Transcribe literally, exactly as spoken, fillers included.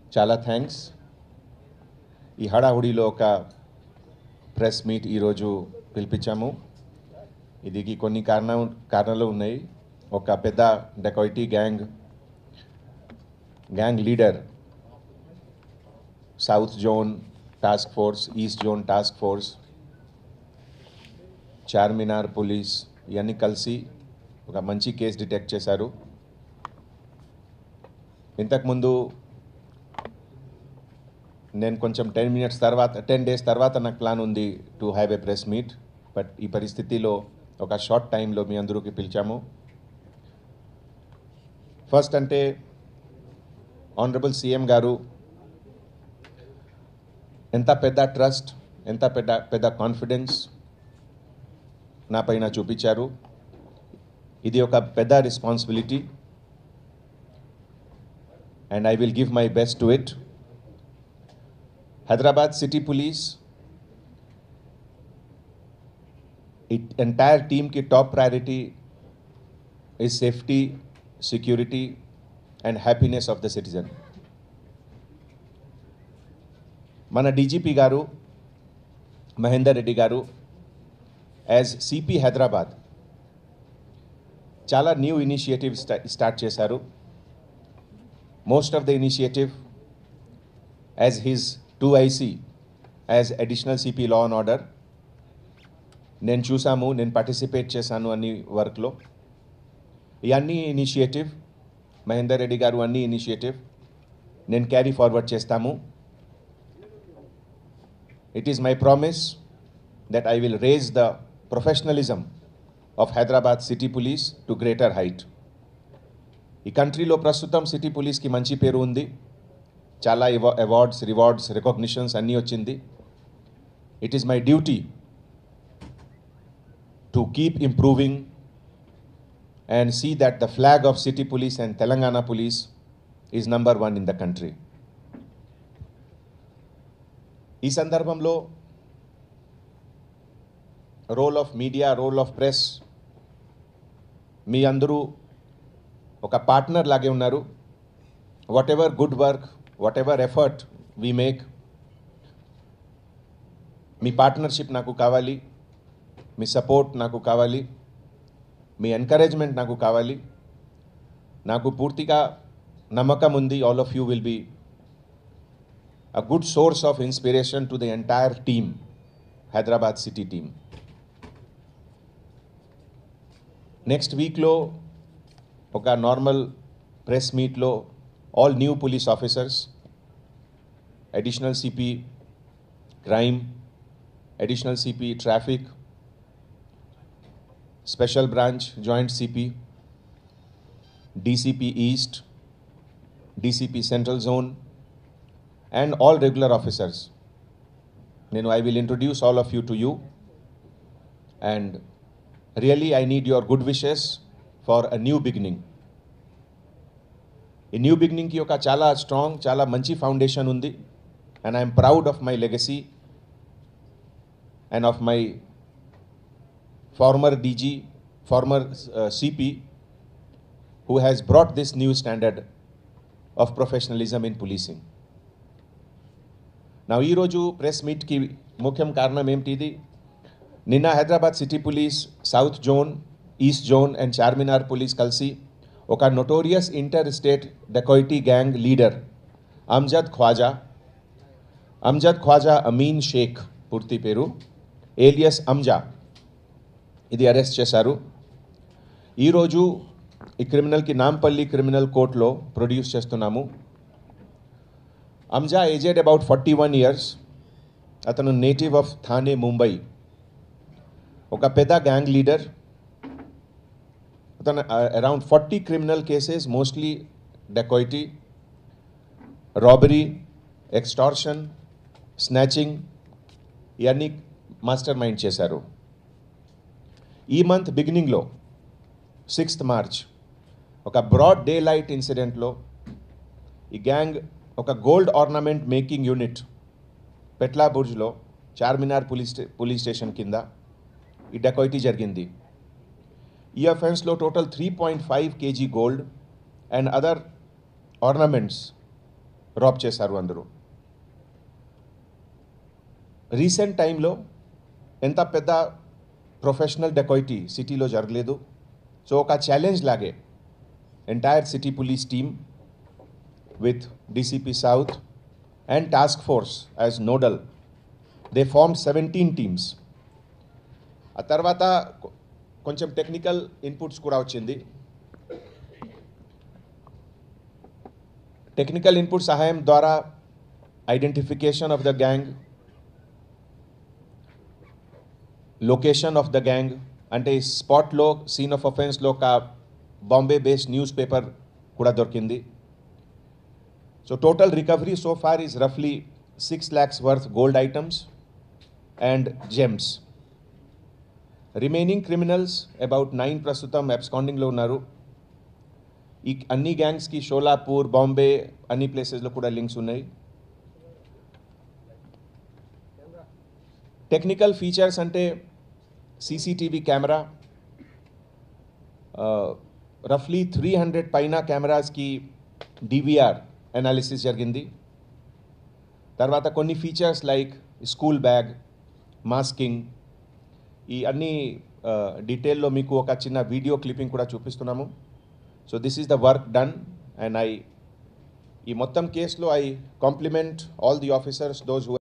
చాలా థ్యాంక్స్. ఈ హడాహుడిలో ఒక ప్రెస్ మీట్ ఈరోజు పిలిపించాము. ఇది కొన్ని కారణం కారణాలు ఉన్నాయి. ఒక పెద్ద dacoity gang gang leader south zone task force, east zone task force, Charminar police ఇవన్నీ కలిసి ఒక మంచి కేసు డిటెక్ట్ చేశారు. ఇంతకుముందు నేను కొంచెం టెన్ మినిట్స్ తర్వాత టెన్ డేస్ తర్వాత నాకు ప్లాన్ ఉంది to have a press meet. But ఈ పరిస్థితిలో ఒక షార్ట్ టైంలో మీ అందరికీ పిలిచాము. ఫస్ట్ అంటే ఆనరబుల్ సీఎం గారు ఎంత పెద్ద ట్రస్ట్, ఎంత పెద్ద పెద్ద కాన్ఫిడెన్స్ నా పైన చూపించారు. ఇది ఒక పెద్ద responsibility and I will give my best to it. Hyderabad City Police, it entire team ki top priority is safety, security and happiness of the citizen. Mana D G P garu Mahendra Reddy garu as C P Hyderabad chala new initiative start chesaru. Most of the initiative as his two I C as additional C P law and order నేను చూసాము, నేను participate చేశాను అన్ని వర్క్లో. ఈ అన్ని initiative Mahender Reddy గారు అన్ని ఇనిషియేటివ్ నేను క్యారీ ఫార్వర్డ్ చేస్తాము. It is my promise that I will raise the professionalism of Hyderabad city police to greater height. ఈ కంట్రీలో ప్రస్తుతం సిటీ పోలీస్కి మంచి పేరు ఉంది. చాలా అవార్డ్స్, రివార్డ్స్, రికగ్నిషన్స్ అన్నీ వచ్చింది. It is my duty to keep improving and see that the flag of city police and Telangana police is number one in the country. ఈ సందర్భంలో role of media, role of press, మీ అందరూ ఒక partner లాగే ఉన్నారు. Whatever good work, whatever effort we make, మీ partnership నాకు కావాలి, మీ సపోర్ట్ నాకు కావాలి, మీ ఎంకరేజ్మెంట్ నాకు కావాలి. నాకు పూర్తిగా నమ్మకం ఉంది all of you will be a good source of inspiration to the entire team, Hyderabad City team. Next week lo oka normal press meet lo all new police officers, additional C P crime, additional C P traffic, special branch joint C P, D C P East, D C P Central Zone and all regular officers. Then I will introduce all of you to you, and really I need your good wishes for a new beginning. A new beginning ki oka chala strong, chala manchi foundation undi, and I am proud of my legacy and of my former D G, former uh, C P, who has brought this new standard of professionalism in policing. నా ఈరోజు press మీట్కి ముఖ్యం కారణం ఏమిటిది? నిన్న Hyderabad city police, south zone, east zone and Charminar police కలిసి ఒక notorious interstate dacoity gang leader Amjad Khwaja Amjad Khwaja Amin Sheikh పూర్తి పేరు ఏలియస్ అంజా, ఇది అరెస్ట్ చేశారు. ఈరోజు ఈ క్రిమినల్కి నాంపల్లి క్రిమినల్ కోర్టులో ప్రొడ్యూస్ చేస్తున్నాము. Amja aged about forty-one years. Atanu native of Thane, Mumbai. Oka peda gang leader. Atanu uh, around forty criminal cases, mostly dacoity, robbery, extortion, snatching, yani mastermind chesaru. Ee month beginning lo, sixth March, oka broad daylight incident lo, ee gang ఒక gold ornament making unit పెట్లా బుర్జ్లో Charminar police police station కింద ఈ dacoity జరిగింది. ఈ అఫెన్స్లో total three point five KG gold and other ornaments rob చేశారు అందరూ. రీసెంట్ టైంలో ఎంత పెద్ద ప్రొఫెషనల్ డెకాయిటీ సిటీలో జరగలేదు. సో ఒక ఛాలెంజ్ లాగే entire city police team with DCP south and task force as nodal they formed seventeen teams. ఆ తర్వాత కొంచెం టెక్నికల్ ఇన్పుట్స్ కూడా వచ్చింది. టెక్నికల్ ఇన్పుట్ సహాయం ద్వారా identification of the gang, location of the gang, అంటే స్పాట్లో సీన్ ఆఫ్ అఫెన్స్లో ఒక బాంబే బేస్డ్ న్యూస్ పేపర్ కూడా దొరికింది. So total recovery so far is రఫ్లీ six lakhs worth gold items and gems. Remaining criminals about nine ప్రస్తుతం అబ్స్కాండింగ్లో ఉన్నారు. ఈ అన్ని గ్యాంగ్స్కి షోలాపూర్, బాంబే అన్ని ప్లేసెస్లో కూడా లింక్స్ ఉన్నాయి. టెక్నికల్ ఫీచర్స్ అంటే సీసీటీవీ కెమెరా, రఫ్లీ త్రీ హండ్రెడ్ పైన కెమెరాస్కి డివిఆర్ అనాలిసిస్ జరిగింది. తర్వాత కొన్ని features like school bag, masking, ఈ అన్ని డీటెయిల్లో మీకు ఒక చిన్న వీడియో క్లిప్పింగ్ కూడా చూపిస్తున్నాము. So this is the work done and I ఈ మొత్తం కేసులో I compliment all the officers those who